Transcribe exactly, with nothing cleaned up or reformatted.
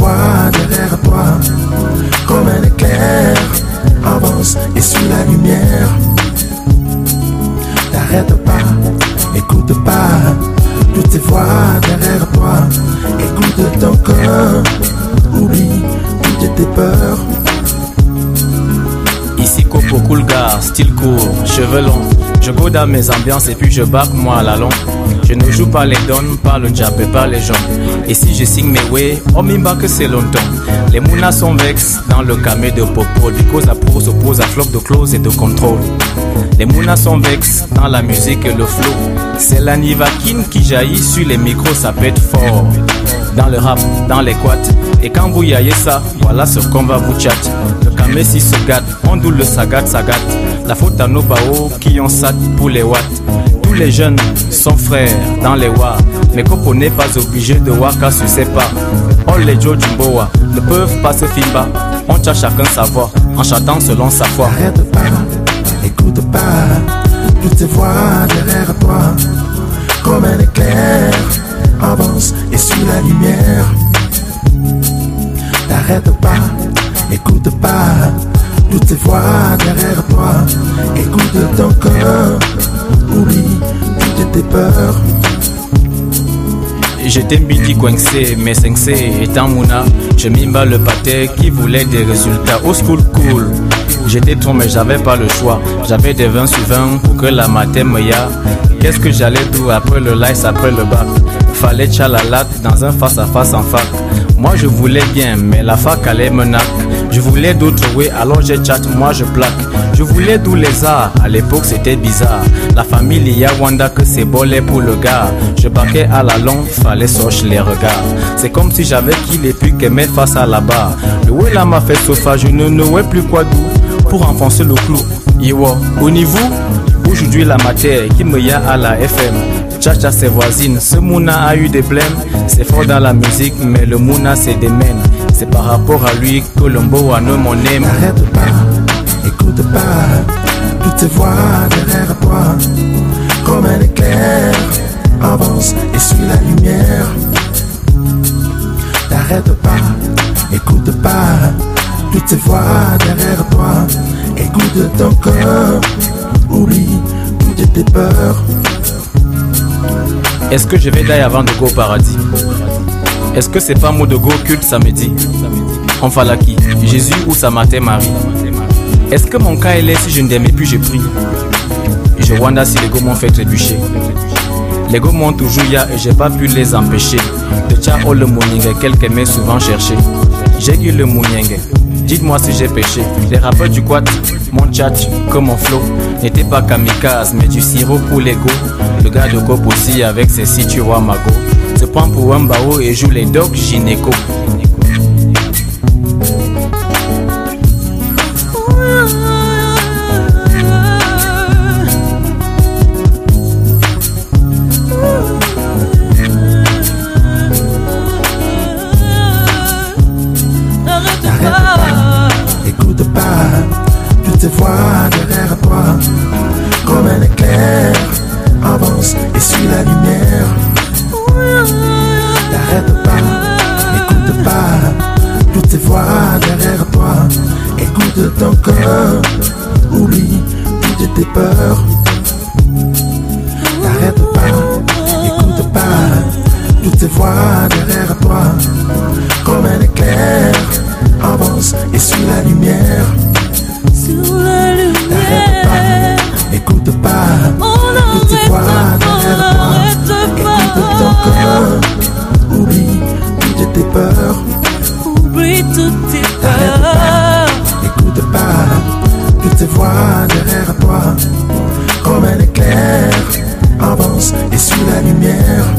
voix derrière toi, comme un éclair, avance et suis la lumière. T'arrête pas, écoute pas, toutes tes voix derrière toi, écoute ton cœur, oublie toutes tes peurs. Ici Koppo, cool gars, style court, cheveux longs. Je go dans mes ambiances et puis je back moi à la longue. Je ne joue pas les dons, pas le jab et pas les gens. Et si je signe mes way, on m'imba que c'est longtemps. Les mounas sont vex dans le camé de Popol, because la pro s'oppose à flop de clause et de contrôle. Les mounas sont vex dans la musique et le flow. C'est la Nivakin qui jaillit sur les micros, ça pète fort. Dans le rap, dans les quads. Et quand vous y ayez ça, voilà ce qu'on va vous chat. Le camé si se gâte, on doule le sagat sagat. La faute à nos baos qui ont sat pour les watts. Tous les jeunes sont frères dans les wa. Mais Koppo n'est pas obligé de waka sur ses pas. All les Joe Jumboa ne peuvent pas se fimba. On tient chacun sa voix en chantant selon sa foi. Arrête pas, écoute pas, toutes tes voix derrière toi, comme un éclair, avance et suis la lumière. T'arrête pas, écoute pas, toutes tes voix derrière toi, écoute ton cœur, oublie toutes tes peurs. J'étais mbiti coincé, mais cinq C étant mouna. Je m'imba le pâté qui voulait des résultats. Au school cool, j'étais trop mais j'avais pas le choix. J'avais des vingt sur vingt pour que la matin me ya. Qu'est-ce que j'allais tout après le lice, après le bac? Fallait tchalalat dans un face à face en fac. Moi je voulais bien, mais la fac allait me nac. Je voulais d'autres way, alors j'ai chat, moi je plaque. Je voulais d'où les arts, à l'époque c'était bizarre. La famille y a Wanda que c'est bolé pour le gars. Je baquais à la longue, fallait soche les regards. C'est comme si j'avais qu'il et puis que mettre face à la barre. Le way là m'a fait sofa, je ne nouais plus quoi d'où pour enfoncer le clou. Yo, au niveau, aujourd'hui la matière qui me y a à la F M. Tchacha ses voisines, ce mouna a eu des blèmes. C'est fort dans la musique, mais le mouna c'est des mènes. C'est par rapport à lui que l'ombo a nommé mon aime. Arrête pas, écoute pas, toutes tes voix derrière toi, comme un éclair, avance et suis la lumière. T'arrête pas, écoute pas, toutes tes voix derrière toi, écoute ton cœur, oublie toutes tes peurs. Est-ce que je vais die avant de go au paradis? Est-ce que c'est pas mot de go culte samedi? On fala qui? Jésus ou sa mater Marie? Est-ce que mon cas est là si je ne t'aimais plus je prie? Je wonder si les go m'ont fait trébucher. Les go m'ont toujours ya et j'ai pas pu les empêcher. De tcha oh le mounienge, quelqu'un m'est souvent cherché. J'ai eu le mounienge, dites-moi si j'ai péché. Les rappeurs du quad, mon chat comme mon flow n'était pas kamikaze mais du sirop pour l'ego. Le gars de Koppo aussi avec ses si tu vois mago se prend pour un bao et joue les docs gynéco. Écoute pas, toutes tes voix derrière toi, comme un éclair, avance et suis la lumière. T'arrête pas, écoute pas, toutes tes voix derrière toi, écoute ton cœur, oublie toutes tes peurs. T'arrête pas, écoute pas, toutes tes voix derrière toi, comme un éclair, avance et suis la lumière. T'arrête pas, écoute pas, toutes tes voix derrière toi, écoute ton cœur, oublie toutes tes peurs. T'arrête pas, écoute pas, toutes tes voix derrière toi, comme un éclair, avance et suis la lumière.